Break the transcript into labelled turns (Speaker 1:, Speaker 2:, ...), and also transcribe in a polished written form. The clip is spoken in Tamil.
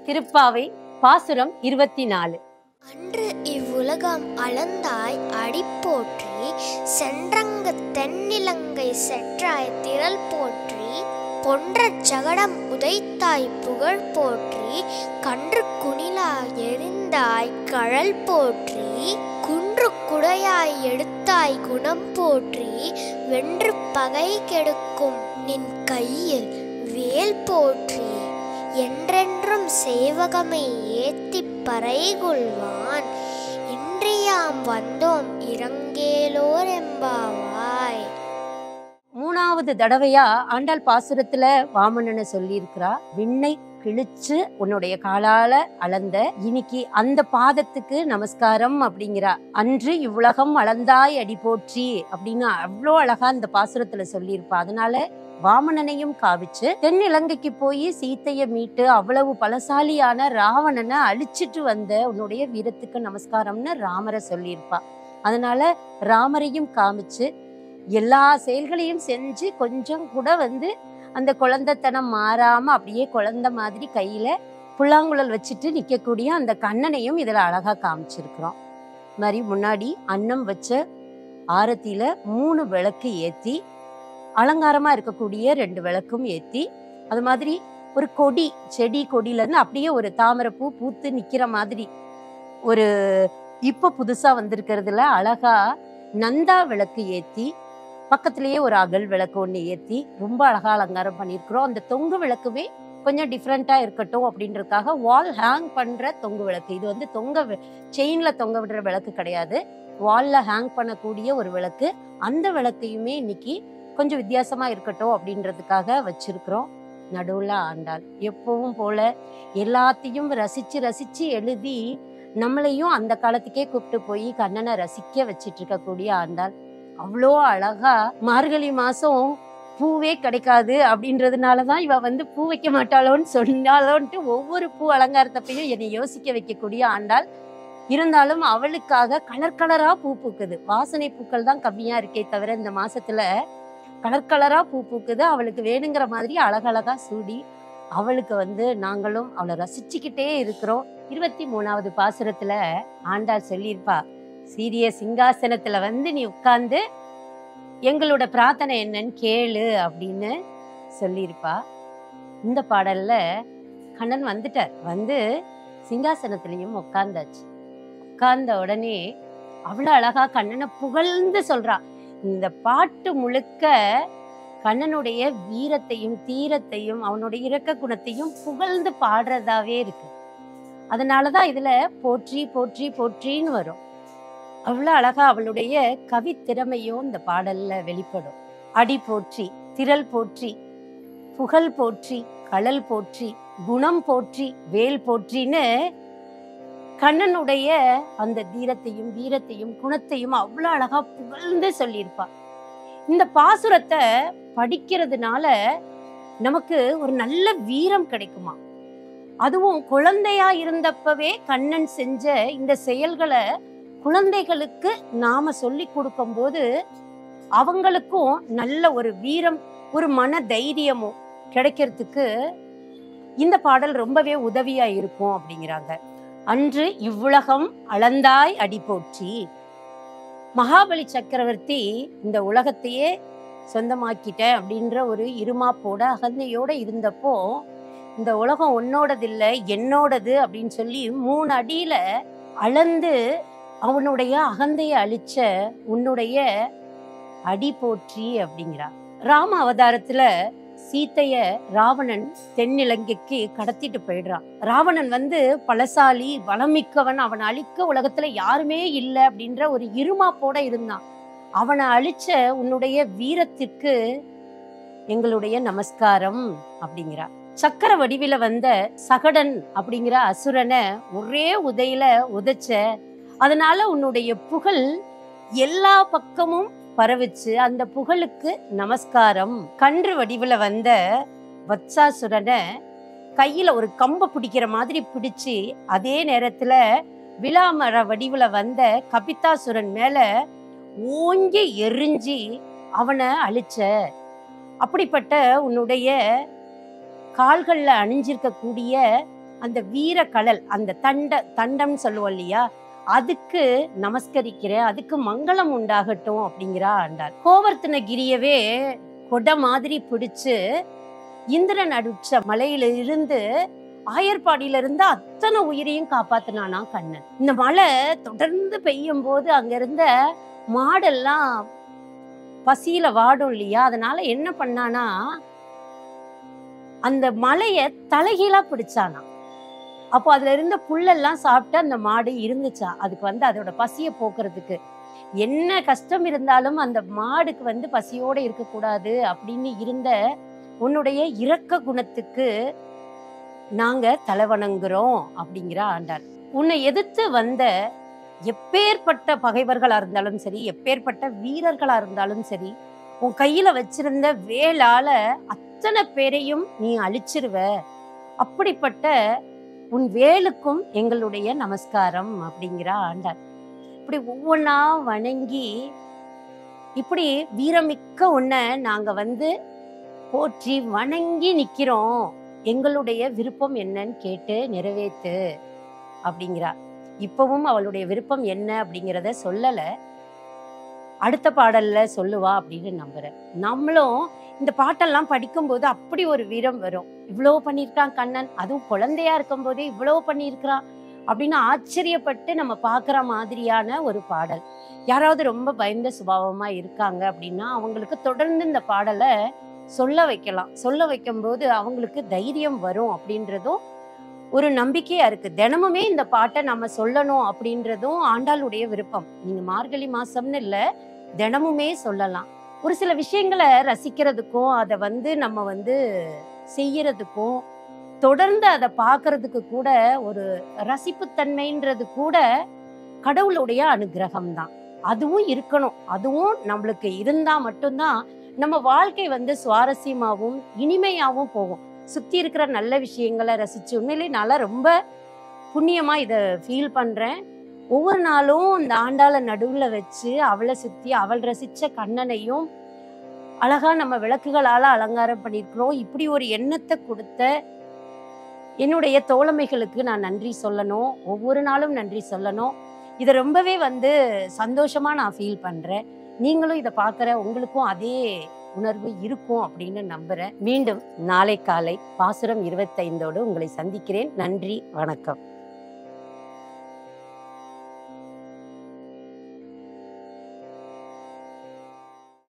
Speaker 1: திருப்பாவை பாசுரம் 24.
Speaker 2: அன்று இவ்வுலகம் அளந்தாய் அடிப்போற்றி, சென்றங்கு தென்னிலங்கை செற்றாய் திரள் போற்றி, பொன்ற சகடம் உதைத்தாய் புகழ் போற்றி, கன்று குணிலாய் எரிந்தாய் கழல் போற்றி, குன்று குடையாய் எடுத்தாய் குணம் போற்றி, வென்று பகை கெடுக்கும் நின் கையில் வேல் போற்றி, என்றென்றும் சேவகமை ஏத்திப் பறைகொள்வான், இன்றியாம் வந்தோம் இரங்கேலோர் எம்பாவாய்.
Speaker 1: மூணாவது தடவையா ஆண்டாள் பாசுரத்துல வாமனனை சொல்லியிருக்கிறா. விண்ணை கிழிச்சு உன்னுடைய காலால அளந்த இன்னைக்கு அந்த பாதத்துக்கு நமஸ்காரம் அப்படிங்கிறா. அன்று இவ்வுலகம் அளந்தாய் அடி போற்றி அப்படின்னு அவ்வளோ அழகா இந்த பாசுரத்துல சொல்லியிருப்பா. அதனால வாமனனையும் காவிச்சு தென்னிலங்கைக்கு போய் சீத்தைய மீட்டு அவ்வளவு பலசாலியான ராவணனை அழிச்சிட்டு வந்த உன்னுடைய வீரத்துக்கு நமஸ்காரம்னு ராமரை சொல்லியிருப்பா. அதனால ராமரையும் காமிச்சு எல்லா செயல்களையும் செஞ்சு கொஞ்சம் கூட அந்த குழந்தைத்தனம் மாறாம அப்படியே குழந்தை மாதிரி கையில புல்லாங்குழல் வச்சுட்டு நிக்கக்கூடிய அந்த கண்ணனையும் இதுல அழகா காமிச்சிருக்கிறோம். மாதிரி முன்னாடி அன்னம் வச்ச ஆரத்தியில 3 விளக்கு ஏத்தி, அலங்காரமா இருக்கக்கூடிய 2 விளக்கும் ஏத்தி, அது மாதிரி ஒரு கொடி, செடி கொடியில இருந்து அப்படியே ஒரு தாமரை பூ பூத்து நிக்கிற மாதிரி ஒரு இப்ப புதுசா வந்திருக்கிறதுல அழகா நந்தா விளக்கு ஏத்தி, பக்கத்திலேயே ஒரு அகல் விளக்கு ஒண்ணு ஏத்தி ரொம்ப அழகா அலங்காரம் பண்ணியிருக்கிறோம். அந்த தொங்கு விளக்குவே கொஞ்சம் டிஃப்ரெண்டா இருக்கட்டும் அப்படின்றதுக்காக வால் ஹேங் பண்ற தொங்கு விளக்கு. இது தொங்க செயின்ல தொங்க விடுற விளக்கு கிடையாது, வால்ல ஹேங் பண்ணக்கூடிய ஒரு விளக்கு. அந்த விளக்கையுமே இன்னைக்கு கொஞ்சம் வித்தியாசமா இருக்கட்டும் அப்படின்றதுக்காக வச்சிருக்கிறோம். நடுவுல ஆண்டாள் எப்பவும் போல எல்லாத்தையும் ரசிச்சு ரசிச்சு எழுதி நம்மளையும் அந்த காலத்துக்கே கூப்பிட்டு போய் கண்ணனை ரசிக்க வச்சிட்டு இருக்கக்கூடிய ஆண்டாள் அவ்வளோ அழகா. மார்கழி மாசம் பூவே கிடைக்காது அப்படின்றதுனாலதான் இவ பூ வைக்க மாட்டாளோன்னு சொன்னாலோன்ட்டு ஒவ்வொரு பூ அலங்காரத்தப்பையும் என்னை யோசிக்க வைக்கக்கூடிய ஆண்டாள். இருந்தாலும் அவளுக்காக கலர் கலரா பூ பூக்குது. வாசனை பூக்கள் தான் கம்மியா இருக்கே தவிர இந்த மாசத்துல கலர் கலரா பூ பூக்குது. அவளுக்கு வேணுங்கிற மாதிரி அழகழகா சூடி அவளுக்கு நாங்களும் அவளை ரசிச்சுக்கிட்டே இருக்கிறோம். 23வது பாசுரத்துல ஆண்டாள் சொல்லியிருப்பா, சீரிய சிங்காசனத்துல நீ உட்கார்ந்து எங்களோட பிரார்த்தனை என்னன்னு கேளு அப்படின்னு சொல்லியிருப்பா. இந்த பாடல்ல கண்ணன் வந்துட்டார், சிங்காசனத்திலையும் உட்கார்ந்தாச்சு. உட்கார்ந்த உடனே அவ்வளவு அழகா கண்ணனை புகழ்ந்து சொல்றா. இந்த பாட்டு முழுக்க கண்ணனுடைய வீரத்தையும் தீரத்தையும் அவனுடைய இரக்க குணத்தையும் புகழ்ந்து பாடுறதாவே இருக்கு. அதனாலதான் இதுல போற்றி போற்றி போற்றின்னு வரும். அவ்வளவு அழகா அவளுடைய கவி திறமையும் இந்த பாடல்ல வெளிப்படும். அடி போற்றி, திரள் போற்றி, புகழ் போற்றி, கழல் போற்றி, குணம் போற்றி, வேல் போற்றின்னு கண்ணனுடைய அந்த தீரத்தையும் வீரத்தையும் குணத்தையும் அவ்வளவு அழகா புகழ்ந்து சொல்லியிருப்பா. இந்த பாசுரத்தை படிக்கிறதுனால நமக்கு ஒரு நல்ல வீரம் கிடைக்குமா. அதுவும் குழந்தையா இருந்தப்பவே கண்ணன் செஞ்ச இந்த செயல்களை குழந்தைகளுக்கு நாம சொல்லி கொடுக்கும் போது அவங்களுக்கும் நல்ல ஒரு வீரம், ஒரு மன தைரியமும் கிடைக்கிறதுக்கு இந்த பாடல் ரொம்பவே உதவியா இருக்கும் அப்படிங்கிறாங்க. அன்று இவ்வுலகம் அளந்தாய் அடி போற்றி. மகாபலி சக்கரவர்த்தி இந்த உலகத்தையே சொந்தமாக்கிட்ட அப்படின்ற ஒரு இருமாப்போட அகந்தையோட இருந்தப்போ, இந்த உலகம் உன்னோடது இல்லை என்னோடது அப்படின்னு சொல்லி 3 அடியில அளந்து அவனுடைய அகந்தைய அழிச்ச உன்னுடைய அடி போற்றி அப்படிங்கிறா. ராம அவதாரத்துல சீத்தைய ராவணன் தென்னிலங்கைக்கு கடத்திட்டு போயிடுறான். ராவணன் பலசாலி வளமிக்கவன், அவனை அழிக்க உலகத்துல யாருமே இல்லை அப்படின்ற ஒரு இருமாப்போட இருந்தான். அவனை அழிச்ச உன்னுடைய வீரத்திற்கு எங்களுடைய நமஸ்காரம் அப்படிங்கிறா. சக்கர வடிவில சகடன் அப்படிங்கிற அசுரனை ஒரே உதையில உதைச்ச, அதனால உன்னுடைய புகழ் எல்லா பக்கமும் பரவிச்சு, அந்த புகழுக்கு நமஸ்காரம். கன்று வடிவுல வத்சாசுரனை கையில ஒரு கம்ப பிடிக்கிற மாதிரி பிடிச்சு, அதே நேரத்துல விளாமர வடிவுல கபிதாசுரன் மேல ஓங்கி எரிஞ்சி அவனை அழிச்ச. அப்படிப்பட்ட உன்னுடைய கால்கள்ல அணிஞ்சிருக்க கூடிய அந்த வீரக்கழல், அந்த தண்டம் சொல்லுவோம் இல்லையா, அதுக்கு நமஸ்கரிக்கிறேன், அதுக்கு மங்களம் உண்டாகட்டும் அப்படிங்கிறா ஆண்டாள். கோவர்த்தனகிரியவே கொடை மாதிரி பிடிச்சு இந்திரன் அடிச்ச மலையில இருந்து ஆயர்பாடியில இருந்து அத்தனை உயிரையும் காப்பாத்தினானா கண்ணன். இந்த மழை தொடர்ந்து பெய்யும் போது அங்க இருந்த மாடெல்லாம் பசியில வாடும் இல்லையா, அதனால என்ன பண்ணானா அந்த மலைய தலைகீழா பிடிச்சானா. அப்போ அதுல இருந்த புல்லெல்லாம் சாப்பிட்டு அந்த மாடு இருந்துச்சா. அதுக்கு அதோட பசியை போக்குறதுக்கு என்ன கஷ்டம் இருந்தாலும் அந்த மாடுக்கு பசியோட இருக்கக்கூடாது அப்படின்னு இருந்த உன்னுடைய இரக்க குணத்துக்கு நாங்க தலைவணங்குறோம் அப்படிங்கிற ஆண்டாள். உன்னை எதிர்த்து வந்த எப்பேற்பட்ட பகைவர்களா இருந்தாலும் சரி, எப்பேற்பட்ட வீரர்களா இருந்தாலும் சரி, உன் கையில வச்சிருந்த வேளால அத்தனை பேரையும் நீ அழிச்சிருவ. அப்படிப்பட்ட உன் வேலுக்கும் எங்களுடைய நமஸ்காரம் அப்படிங்கிற ஆண்டாள். இப்படி ஒவ்வொன்னா வணங்கி இப்படி வீரமிக்க உன்னை நாங்க போற்றி வணங்கி நிக்கிறோம், எங்களுடைய விருப்பம் என்னன்னு கேட்டு நிறைவேத்து அப்படிங்கிறா. இப்பவும் அவளுடைய விருப்பம் என்ன அப்படிங்கிறத சொல்லல, அடுத்த பாடல்ல சொல்லுவா அப்படின்னு நம்புறேன். நம்மளும் இந்த பாட்டெல்லாம் படிக்கும்போது அப்படி ஒரு வீரம் வரும். இவ்வளவு பண்ணியிருக்கான் கண்ணன், அதுவும் குழந்தையா இருக்கும் போதே இவ்வளவு பண்ணியிருக்கிறான் அப்படின்னு ஆச்சரியப்பட்டு நம்ம பாக்குற மாதிரியான ஒரு பாடல். யாராவது ரொம்ப பயந்த சுபாவமா இருக்காங்க அப்படின்னா அவங்களுக்கு தொடர்ந்து இந்த பாடலை சொல்ல வைக்கலாம். சொல்ல வைக்கும் போது அவங்களுக்கு தைரியம் வரும் அப்படின்றதும் ஒரு நம்பிக்கையா இருக்கு. தினமுமே இந்த பாட்டை நம்ம சொல்லணும் அப்படின்றதும் ஆண்டாளுடைய விருப்பம். நீங்க மார்கழி மாசம்னு இல்ல, தினமுமே சொல்லலாம். ஒரு சில விஷயங்களை ரசிக்கிறதுக்கும் அதை நம்ம செய்யறதுக்கும் தொடர்ந்து அதை பார்க்கறதுக்கு கூட ஒரு ரசிப்புத்தன்மைன்றது கூட கடவுளுடைய அனுகிரகம் தான். அதுவும் இருக்கணும். அதுவும் நம்மளுக்கு இருந்தா மட்டும்தான் நம்ம வாழ்க்கை சுவாரஸ்யமாவும் இனிமையாவும் போகும். சுத்தி இருக்கிற நல்ல விஷயங்களை ரசிச்சு உண்மையிலே நான் ரொம்ப புண்ணியமா இதை ஃபீல் பண்றேன். ஒவ்வொரு நாளும் இந்த ஆண்டாளை நடுவுல வச்சு அவளை சுத்தி அவள் ரசிச்ச கண்ணனையும் அழகா நம்ம விளக்குகளால அலங்காரம் பண்ணியிருக்கிறோம். இப்படி ஒரு எண்ணத்தை கொடுத்த என்னுடைய தோழமைகளுக்கு நான் நன்றி சொல்லணும். ஒவ்வொரு நாளும் நன்றி சொல்லணும். இதை ரொம்பவே சந்தோஷமா நான் ஃபீல் பண்றேன். நீங்களும் இதை பார்க்குற உங்களுக்கும் அதே உணர்வு இருக்கும் அப்படின்னு நம்புறேன். மீண்டும் நாளை காலை பாசுரம் 25ஓடு உங்களை சந்திக்கிறேன். நன்றி, வணக்கம்.